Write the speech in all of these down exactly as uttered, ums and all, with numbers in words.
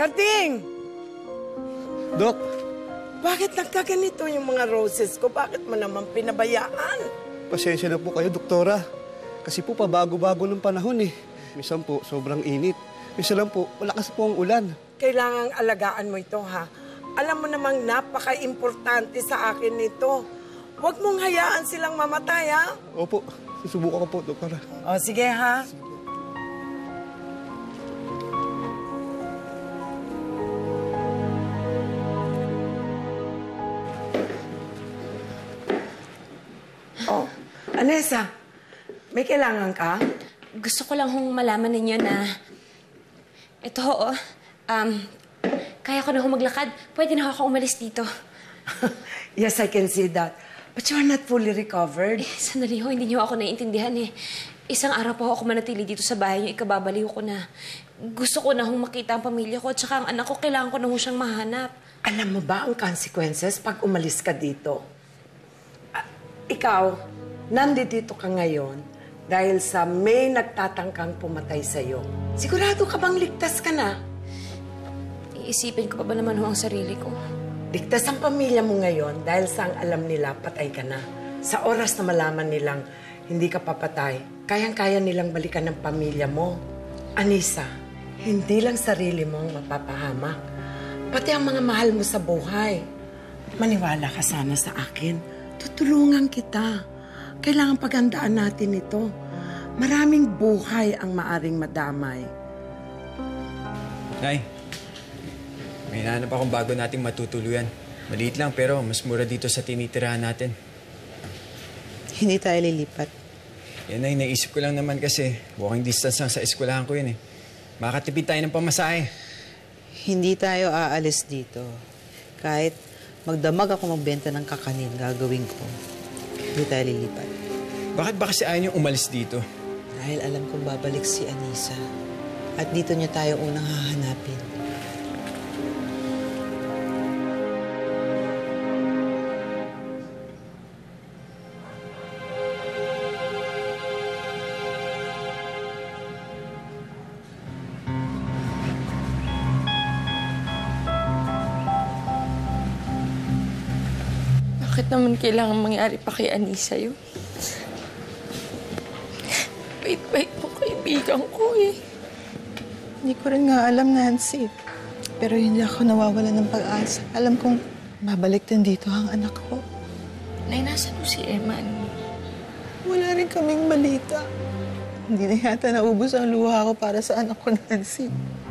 Karding! Dok! Bakit nagkaganito yung mga roses ko? Bakit mo naman pinabayaan? Pasensya na po kayo, doktora. Kasi po pabago-bago ng panahon eh. Minsan po, sobrang init. Minsan lang po, malakas po ang ulan. Kailangang alagaan mo ito, ha? Alam mo namang napaka-importante sa akin nito. Huwag mong hayaan silang mamatay, ha? Opo, susubukan ko po, doktora. O, sige, ha? Oh, Anessa, may kailangan ka? Gusto ko lang hong malaman ninyo na ito ho, oh, um, kaya ko na hong maglakad. Pwede na ako umalis dito. Yes, I can see that. But you are not fully recovered. Eh, sandali ho, hindi niyo ako naiintindihan eh. Isang araw po ako manatili dito sa bahay niyo, ikababaliw ko na. Gusto ko na hong makita ang pamilya ko at saka ang anak ko, kailangan ko na hong siyang mahanap. Alam mo ba ang consequences pag umalis ka dito? Uh, ikaw, nandito ka ngayon dahil sa may nagtatangkang pumatay sa'yo. Sigurado ka bang ligtas ka na? Iisipin ko pa ba naman ho ang sarili ko? Ligtas ang pamilya mo ngayon dahil sa ang alam nila, patay ka na. Sa oras na malaman nilang hindi ka papatay, kayang-kaya nilang balikan ng pamilya mo. Anessa, hindi lang sarili mo ang mapapahamak, pati ang mga mahal mo sa buhay. Maniwala ka sana sa akin. Tutulungan kita. Kailangan paghandaan natin ito. Maraming buhay ang maaring madamay. Nay, may hinahanap akong bago nating matutuluyan. Maliit lang pero mas mura dito sa tinitirahan natin. Hindi tayo lilipat. Yan ay, naisip ko lang naman kasi walking distance lang sa eskwelahan ko yun eh. Makakatipid tayo ng pamasahe. Hindi tayo aalis dito. Kahit magdamag ako magbenta ng kakanin, gagawin ko. Hindi tayo lilipat. Bakit ba kasi ayaw niyong umalis dito? Dahil alam kong babalik si Anessa. At dito niya tayo unang hahanapin. Bakit naman kailangan mangyari pa kay Anessa yun? Bait-bait mo kaibigan ko eh. Hindi ko rin nga alam, Nancy. Pero hindi ako nawawala ng pag-asa. Alam kong babalik din dito ang anak ko. Nay, nasan mo si Eman? Wala rin kaming balita. Hindi na yata naubos ang luha ko para sa anak ko, Nancy.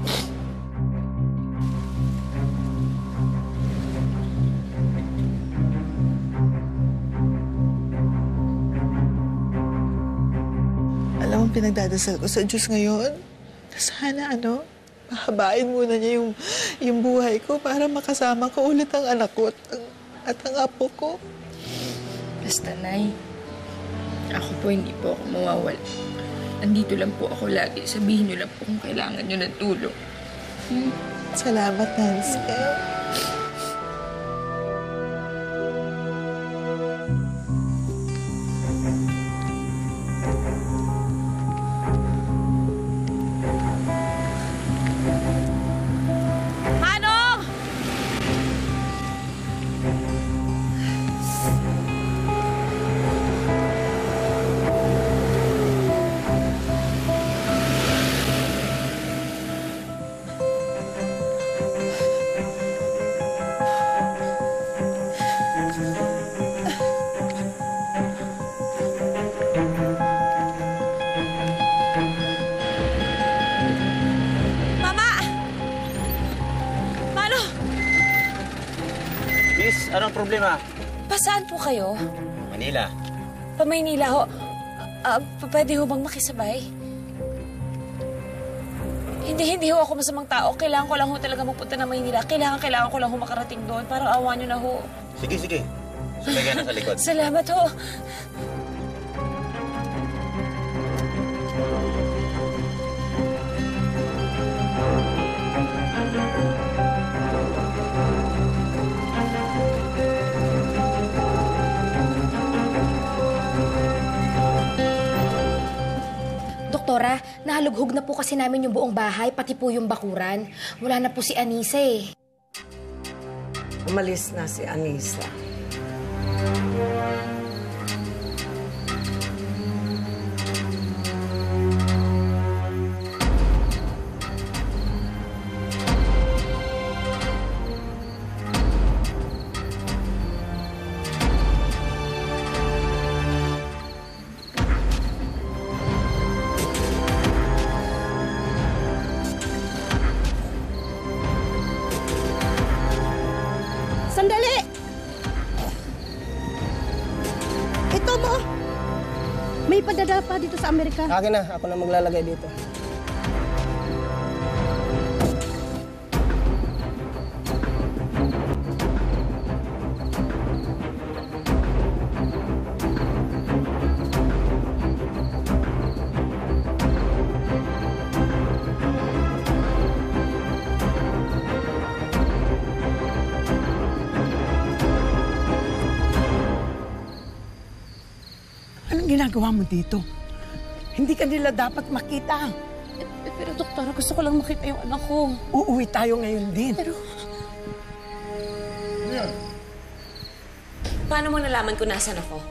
Alam mo, pinagdadasal ko sa Diyos ngayon. Sana, ano, pahabain muna niya yung, yung buhay ko para makasama ko ulit ang anak ko at ang, at ang apo ko. Basta, Nay, ako po hindi po ako mawawala. Andito lang po ako lagi. Sabihin niyo lang po kung kailangan niyo ng tulong. Hmm? Salamat, Nancy. Anong problema? Pasaan po kayo? Manila. Pa Maynila ho. Uh, pwede ho bang makisabay? Hindi, hindi ho ako masamang tao. Kailangan ko lang ho talaga magpunta ng Maynila. Kailangan, kailangan ko lang ho makarating doon. Parang awa niyo na ho. Sige, sige. Sabay ka na sa likod. Salamat ho. Doktora, Nalughog na po kasi namin yung buong bahay, pati po yung bakuran. Wala na po si Anessa eh. Umalis na si Anessa. Sandali! Ito mo! May padadala pa dito sa Amerika. Akin na. Ako na maglalagay dito. Anong ginagawa mo dito? Hindi ka nila dapat makita. Eh, eh, pero doktora, gusto ko lang makita yung anak ko. Uuwi tayo ngayon din. Pero... Paano mo nalaman kung nasan ako?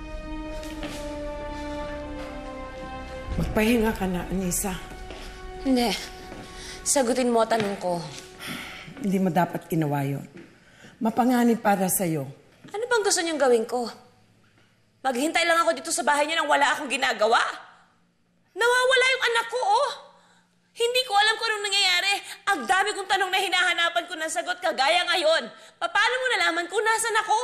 Magpahinga ka na, Anessa. Hindi. Sagutin mo ang tanong ko. Hindi mo dapat ginawa yun. Mapanganib para sa'yo. Ano bang gusto niyong gawin ko? Maghintay lang ako dito sa bahay niya nang wala akong ginagawa. Nawawala yung anak ko, oh! Hindi ko alam kung anong nangyayari. Ang dami kong tanong na hinahanapan ko ng sagot kagaya ngayon. Paano mo nalaman kung nasan ako?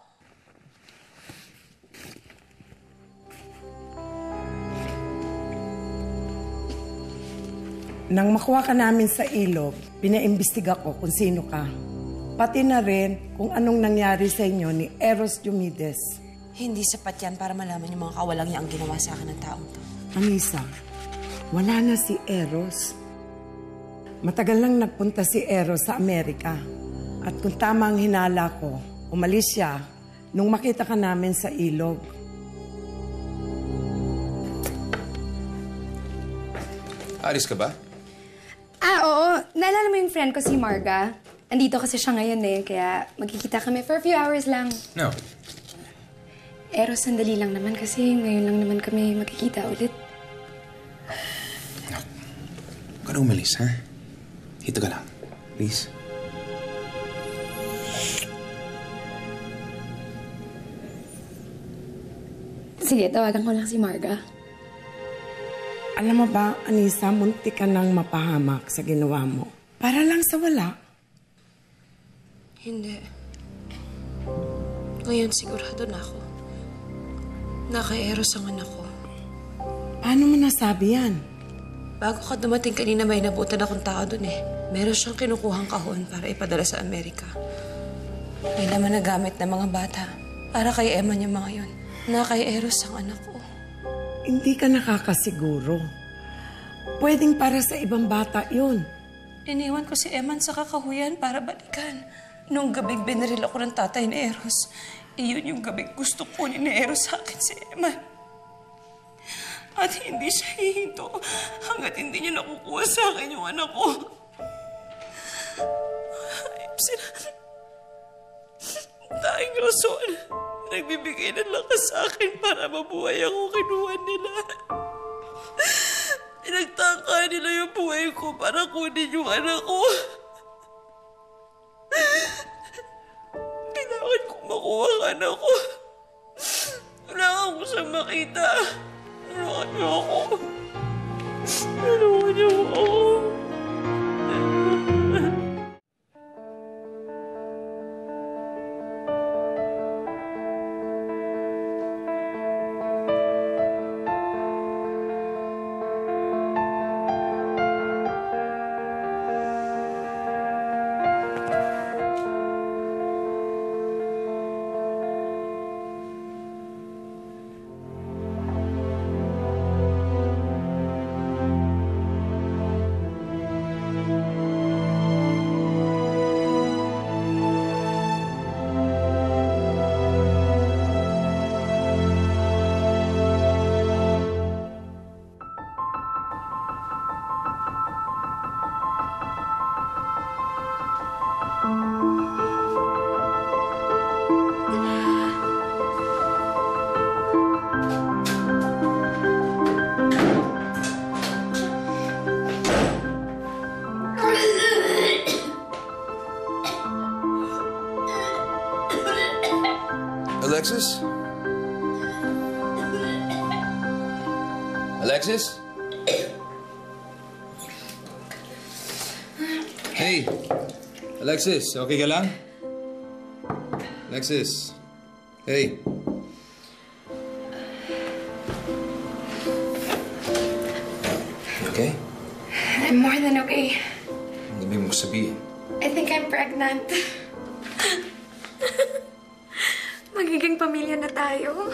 Nang makuha ka namin sa ilog, pinaimbestiga ko kung sino ka. Pati na rin kung anong nangyari sa inyo ni Eros Diomedeses. Hindi sapat yan para malaman yung mga kawalang niya ang ginawa sa akin ng taong to. Anessa, wala na si Eros. Matagal lang nagpunta si Eros sa Amerika. At kung tama ang hinala ko, umalis siya nung makita ka namin sa ilog. Aris ka ba? Ah, oo. Naalala mo yung friend ko si Marga? Andito kasi siya ngayon eh, kaya magkikita kami for a few hours lang. No. Eros, sandali lang naman kasi ngayon lang naman kami magkikita ulit. No. Huwag ka na umalis, ha? Dito ka lang. Please. Sige, tawagan ko lang si Marga. Alam mo ba, Anessa, muntik ka nang mapahamak sa ginawa mo. Para lang sa wala. Hindi. Ngayon sigurado na ako. Naka-Eros ang anak ko. Paano mo nasabi yan? Bago ka dumating kanina, may nabutan akong tao dun eh. Meron siyang kinukuhang kahon para ipadala sa Amerika. May laman na gamit ng mga bata. Para kay Emma niya mga yun. Naka-Eros ang anak ko. Hindi ka nakakasiguro. Pwedeng para sa ibang bata yun. Iniwan ko si Eman sa kakahuyan para balikan. Nung gabing binaril ako ng tatay ni Eros, iyon yung gabing gusto ko ni Eros sa akin si Eman. At hindi siya hihinto hanggat hindi niya nakukuha sa akin yung anak ko. Ayop sila. Tayong rason. Nagbibigay ng lakas sa akin para mabuhay ako, kinuha nila. Pinagtaka nila yung buhay ko para kunin yung anak ko. Kailangan kong makuha ang anak ko. Kailangan ko siyang makita. Tulungan niyo ako. Tulungan niyo ako. Alexis? Alexis? Hey! Alexis, okay ka lang? Alexis? Hey! Okay? I'm more than okay. Ang gabi mo sabihin. I think I'm pregnant. Magiging pamilya na tayo.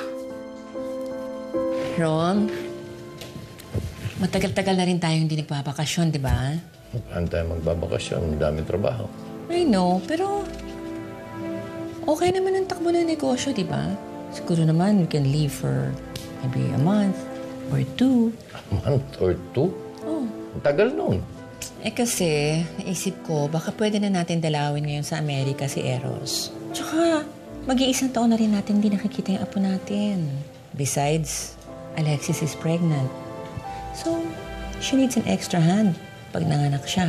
Rom, matagal-tagal na rin tayo hindi nagpapakasyon, di ba? Saan tayo magbabakasyon? Ang daming trabaho. I know, pero okay naman ang takbo ng negosyo, di ba? Siguro naman we can leave for maybe a month or two. A month or two? Oh. Ang tagal nun. Eh kasi, naisip ko, baka pwede na natin dalawin ngayon sa Amerika si Eros. Tsaka, mag-iisang taon na rin natin hindi nakikita yung apo natin. Besides, Alexis is pregnant. So, she needs an extra hand pag nanganak siya.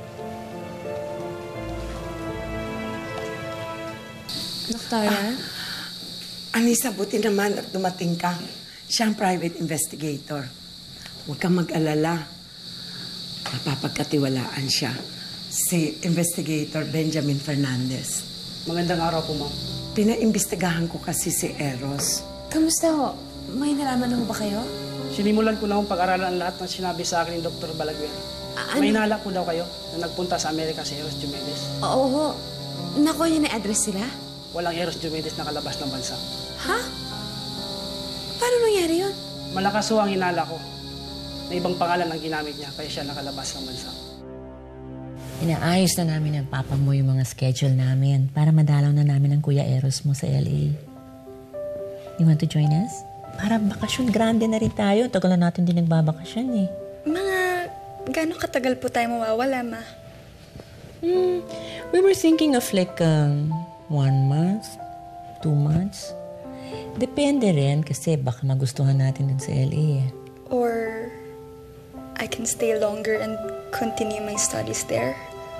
Doktora? Ah, Anessa, buti naman at dumating ka. Siya ang private investigator. Huwag kang mag-alala. Mapapagkatiwalaan siya. Si Investigator Benjamin Fernandez. Magandang araw po, ma'am. Pinaimbestigahan ko kasi si Eros. Kamusta ho? May nalaman na ho ba kayo? Sinimulan ko na hong pag-aralan ang lahat ng sinabi sa akin ni Doktor Balagwer. Ah, May ano? hinala po daw kayo na nagpunta sa Amerika si Eros Diomedeses. Oo ho. Nakuha niya na address sila? Walang Eros Diomedeses nakalabas ng bansa. Ha? Paano nangyari yun? Malakas ho ang hinala ko. Na ibang pangalan ang ginamit niya, kaya siya nakalabas ng bansa. Inaayos na namin ng papa mo yung mga schedule namin para madalaw na namin ang Kuya Eros mo sa L A. You want to join us? Para bakasyon, grande na rin tayo. Tagal na natin din nagbabakasyon eh. Mga gano'ng katagal po tayo mawawala, ma? Hmm, we were thinking of like um, one month, two months. Depende rin kasi baka magustuhan natin dun sa L A eh. Or I can stay longer and continue my studies there.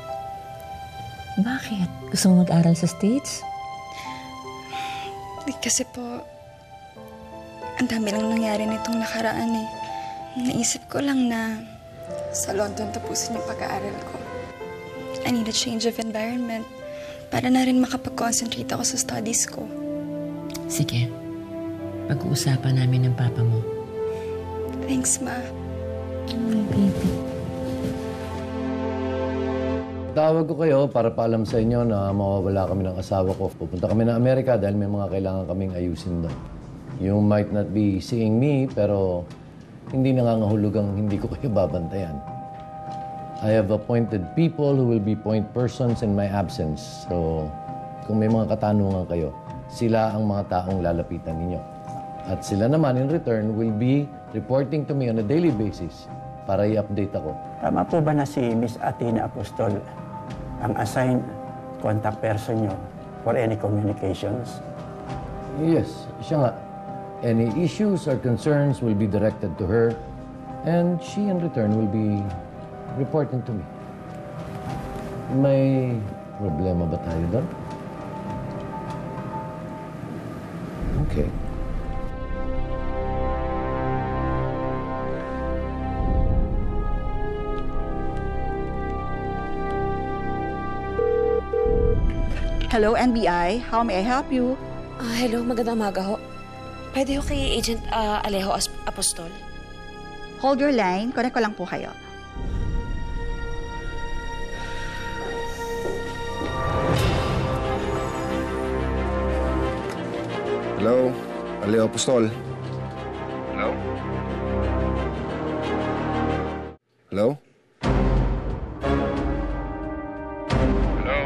Bakit? Gusto mo mag-aral sa States? Kasi po, ang dami lang nangyari nitong nakaraan eh. Naisip ko lang na sa London tapusin yung pag-aaral ko. I need a change of environment para na rin makapag-concentrate ako sa studies ko. Sige. Pag-uusapan namin ng papa mo. Thanks, ma. Oh, baby. Tawag ko kayo para paalam sa inyo na mawawala kami ng asawa ko. Pupunta kami ng Amerika dahil may mga kailangan kaming ayusin doon. You might not be seeing me, pero hindi nangangahulugang hindi ko kayo babantayan. I have appointed people who will be point persons in my absence. So, kung may mga katanungan kayo, sila ang mga taong lalapitan ninyo. At sila naman, in return, will be reporting to me on a daily basis para i-update ako. Tama po ba na si Miss Athena Apostol ang assigned contact person nyo for any communications? Yes, siya nga. Any issues or concerns will be directed to her, and she in return will be reporting to me. May problema ba tayo doon? Okay. Hello, N B I. How may I help you? Ah, hello, magandang umaga ho. Pwede ho kay Agent ah, Alejo As- Apostol? Hold your line. Connect ko lang po kayo. Hello? Aleo Apostol? Hello? Hello? Hello?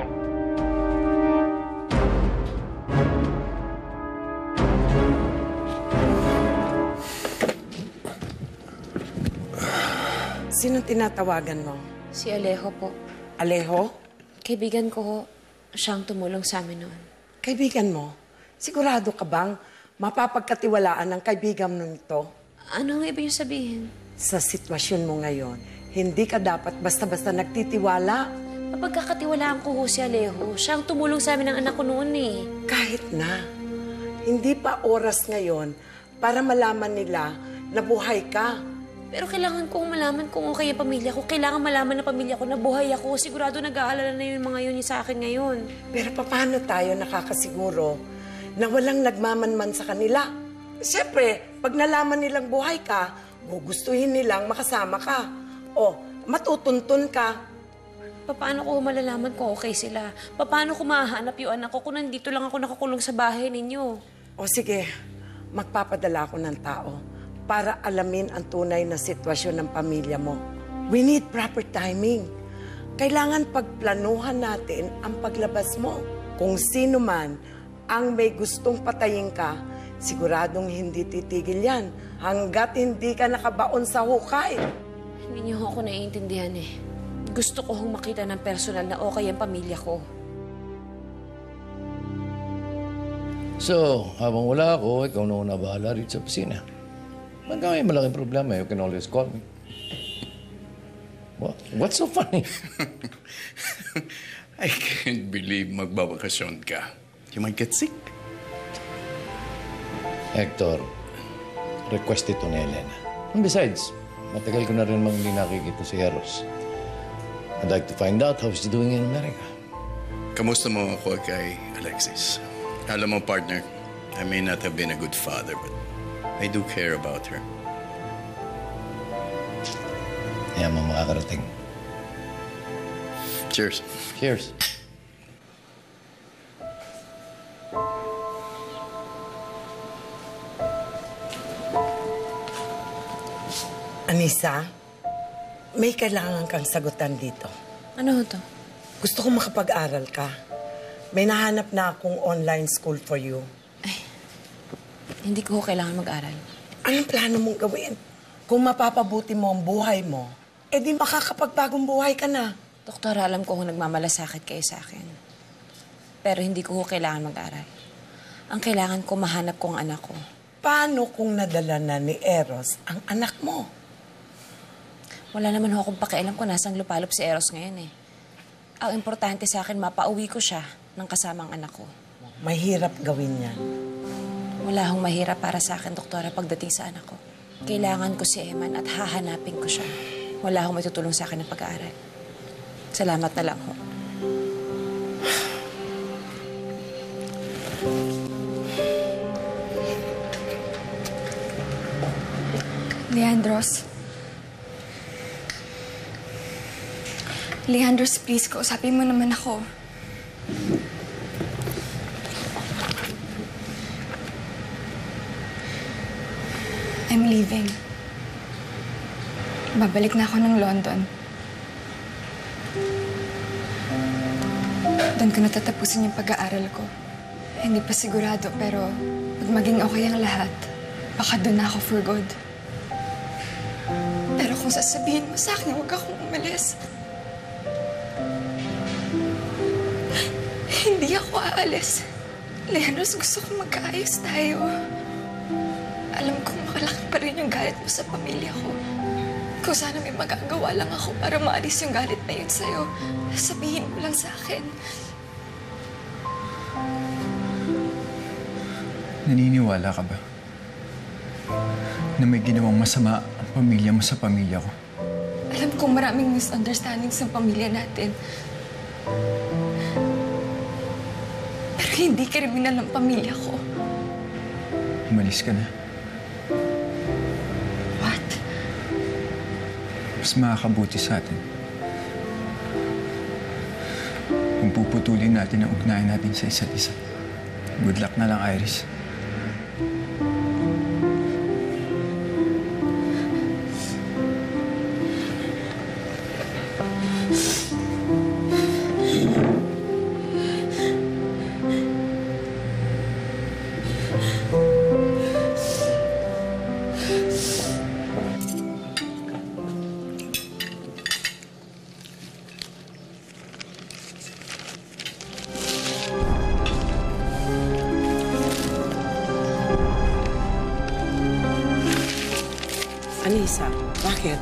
Sino tinatawagan mo? Si Alejo po. Alejo? Kaibigan ko ho. Siyang tumulong sa amin noon. Kaibigan mo? Sigurado ka bang mapapagkatiwalaan ng kaibigan mo ito? Ano nga ibig sabihin? Sa sitwasyon mo ngayon, hindi ka dapat basta-basta nagtitiwala. Mapagkakatiwalaan ko ho si Alejo. Siyang tumulong sa amin ng anak ko noon eh. Kahit na, Hindi pa oras ngayon para malaman nila na buhay ka. Pero kailangan kong malaman kung okay ang pamilya ko. Kailangan malaman ng pamilya ko na buhay ako. Sigurado nag-aalala na yung mga yun sa akin ngayon. Pero paano tayo nakakasiguro na walang nagmamanman sa kanila? Siyempre, pag nalaman nilang buhay ka, gugustuhin nilang makasama ka. O, matutuntun ka. Paano ko malalaman kung okay sila? Paano ko mahanap yung anak ko kung nandito lang ako nakakulong sa bahay ninyo? O sige, magpapadala ako ng tao para alamin ang tunay na sitwasyon ng pamilya mo. We need proper timing. Kailangan pagplanuhan natin ang paglabas mo. Kung sino man ang may gustong patayin ka, siguradong hindi titigil yan hanggat hindi ka nakabaon sa hukay. Hindi niyo ako naiintindihan eh. Gusto ko hong makita ng personal na okay ang pamilya ko. So, habang wala ako, ikaw na una bahala rin sa opisina. Pagka may malaking problema, you can always call me. What? What's so funny? I can't believe magbabakasyon ka. You might get sick. Hector, request ito ni Elena. And besides, matagal ko na rin mang hindi nakikita si Eros. I'd like to find out how she's doing in America. Kamusta mo ako kay Alexis? Alam mo, partner, I may not have been a good father, but I do care about her. Kaya mo makakarating. Cheers. Cheers. Anessa, may kailangan kang sagutan dito. Ano to? Gusto kong makapag-aral ka. May nahanap na akong online school for you. Hindi ko kailangan mag-aral. Anong plano mong gawin? Kung mapapabuti mo ang buhay mo, eh di makakapagbagong buhay ka na. Doktor, alam ko kung nagmamalasakit kayo sa akin. Pero hindi ko kailangan mag-aral. Ang kailangan ko, mahanap ko ang anak ko. Paano kung nadala na ni Eros ang anak mo? Wala naman ho akong pakialam kung nasang lupalop si Eros ngayon eh. Ang importante sa akin, mapauwi ko siya ng kasamang anak ko. Mahirap gawin yan. Wala hong mahirap para sa akin, doktora, pagdating sa anak ko. Kailangan ko si Eman at hahanapin ko siya. Wala hong matutulong sa akin ng pag-aaral. Salamat na lang ho. Leandros. Leandros, please, kausapin mo naman ako. I'm leaving. Babalik na ako ng London. Doon ko natatapusin yung pag-aaral ko. Hindi pa sigurado, pero pag maging okay ang lahat, baka doon na ako for good. Pero kung sasabihin mo sa akin, huwag akong umalis. Hindi ako aalis. Leandros, gusto kong magkaayos tayo. Alam kong makalaki pa rin yung galit mo sa pamilya ko. Kung sana may magagawa lang ako para maalis yung galit na yun sa'yo, sabihin mo lang sa akin. Naniniwala ka ba na may ginawang masama ang pamilya mo sa pamilya ko? Alam kong maraming misunderstandings sa pamilya natin. Pero hindi kriminal ang pamilya ko. Umalis ka na. What? Mas makakabuti sa atin kung puputulin natin ang ugnayan natin sa isa't isa. Good luck na lang, Iris. Anessa, bakit?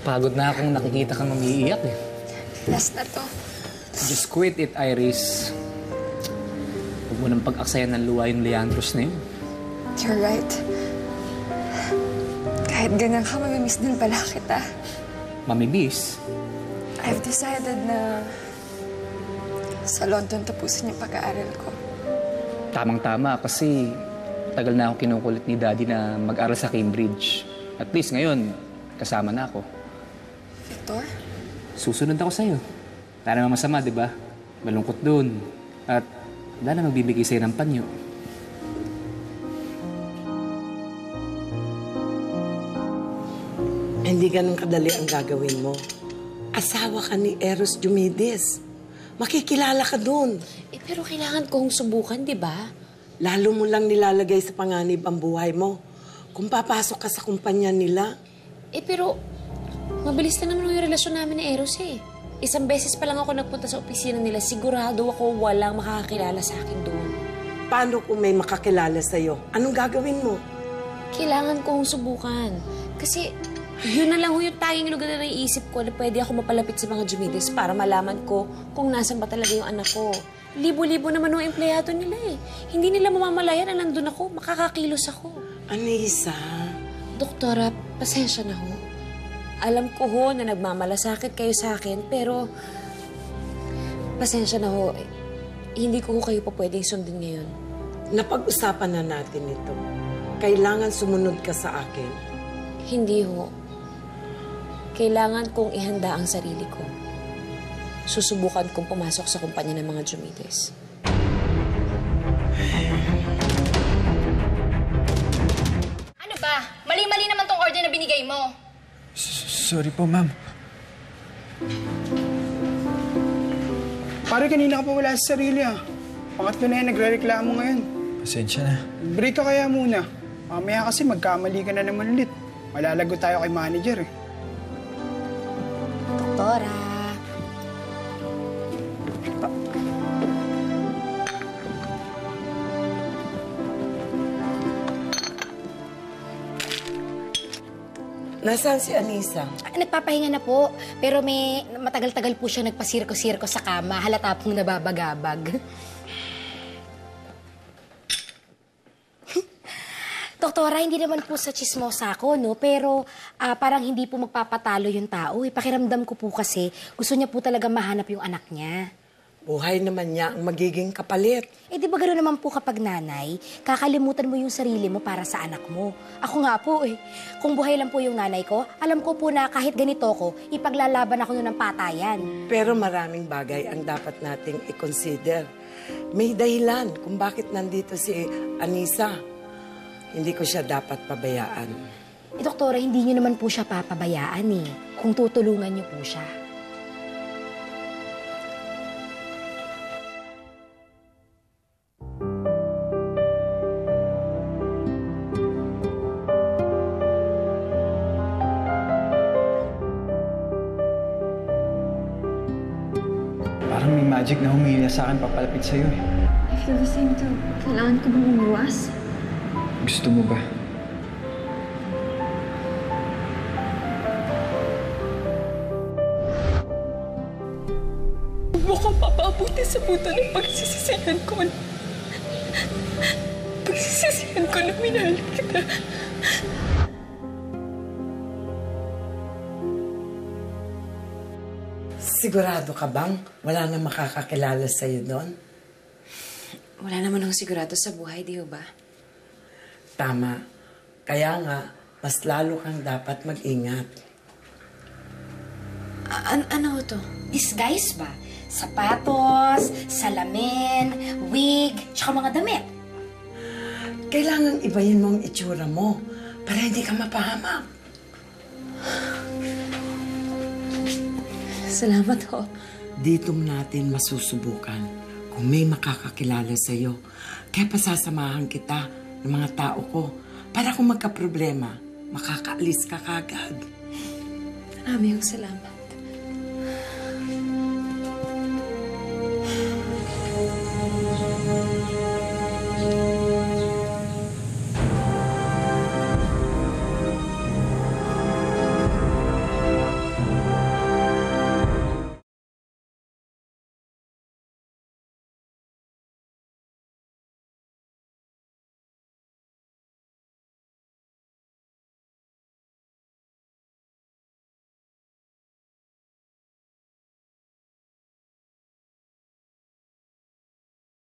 Pagod na akong nakikita kang umiiyak eh. Last na to. Just quit it, Iris. Huwag mo nang pag-aksayan ng luwa yung Leandros na yun. You're right. Kahit ganyan ka, mamimiss din pala kita. Mamimiss? I've decided na sa London tapusin yung pag-aaral ko. Tamang-tama kasi tagal na ako kinukulit ni Daddy na mag-aral sa Cambridge. At least ngayon, kasama na ako. Victor? Susunod ako sa'yo. Wala naman masama, di ba? Malungkot dun. At wala na magbibigay sa'yo ng panyo. Hindi ganun kadali ang gagawin mo. Asawa ka ni Eros Diomedeses. Makikilala ka dun. Eh, pero kailangan kong subukan, di ba? Lalo mo lang nilalagay sa panganib ang buhay mo. Kung papasok ka sa kumpanya nila. Eh, pero mabilis na naman yung relasyon namin ni Eros eh. Isang beses pa lang ako nagpunta sa opisina nila, sigurado ako walang makakakilala sa akin doon. Paano kung may makakilala sa'yo? Anong gagawin mo? Kailangan kong subukan. Kasi yun na lang ho yung tanging lugar na naiisip ko na pwede ako mapalapit sa mga Diomedeses para malaman ko kung nasan ba talaga yung anak ko. Libo-libo naman yung empleyado nila eh. Hindi nila mamamalayan na nandun ako, makakakilos ako. Anessa. Doktora, pasensya na ho. Alam ko ho na nagmamalasakit kayo sa akin, pero pasensya na ho. Eh, hindi ko ho kayo pa pwedeng sundin ngayon. Napag-usapan na natin ito. Kailangan sumunod ka sa akin. Hindi ho. Kailangan kong ihanda ang sarili ko. Susubukan kong pumasok sa kumpanya ng mga Diomedeses. Ano ba? Mali-mali naman tong order na binigay mo. Sorry po, ma'am. Pare, kanina ka pa wala sa sarili ah. Pangatlo na yan, nagre-reklamo ngayon. Pasensya na. Break ka kaya muna. Mamaya kasi magkamali ka na naman ulit. Malalago tayo kay manager eh. Doktora. Nasaan si Anessa? Ah, nagpapahinga na po. Pero may matagal-tagal po siya nagpasirko-sirko sa kama. Halata pong nababagabag. Doktora, hindi naman po sa chismosa ako, no? Pero ah, parang hindi po magpapatalo yung tao. Eh. Pakiramdam ko po kasi gusto niya po talaga mahanap yung anak niya. Buhay naman niya ang magiging kapalit. Eh, di ba gano'n naman po kapag nanay, kakalimutan mo yung sarili mo para sa anak mo. Ako nga po eh. Kung buhay lang po yung nanay ko, alam ko po na kahit ganito ko, ipaglalaban ako nun ng patayan. Pero maraming bagay ang dapat nating i-consider. May dahilan kung bakit nandito si Anessa. Hindi ko siya dapat pabayaan. Eh, doktora, hindi niyo naman po siya papabayaan eh. Kung tutulungan niyo po siya. Parang may magic na humihila sa akin papalapit sa'yo eh. I feel the same too. Kailangan ko bang umuwas? Gusto mo ba? Huwag mo kang papabuti sa buto ng pagsisisihan ko. Pagsisisihan ko na minahal kita. Sigurado ka bang wala na makakakilala sa'yo doon? Wala naman akong sigurado sa buhay, di ba? Tama. Kaya nga, mas lalo kang dapat mag-ingat. An ano to? Disguise ba? Sapatos, salamin, wig, tsaka mga damit. Kailangan ibayin mo ang itsura mo para hindi ka mapahamak. Salamat ho. Dito natin masusubukan kung may makakakilala sa'yo. Kaya pasasamahan kita ng mga tao ko para kung magka-problema, makakaalis ka kagad. Maraming salamat.